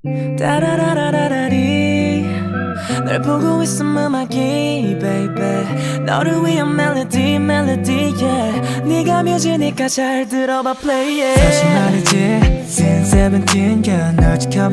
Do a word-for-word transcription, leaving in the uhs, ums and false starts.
따라라라라리 널 보고 있음 음악이 baby 너를 위한 멜로디 멜로디 yeah 네가 뮤지니까 잘 들어봐 play it 사실 말이지 Since seventeen girl 널 지켜봐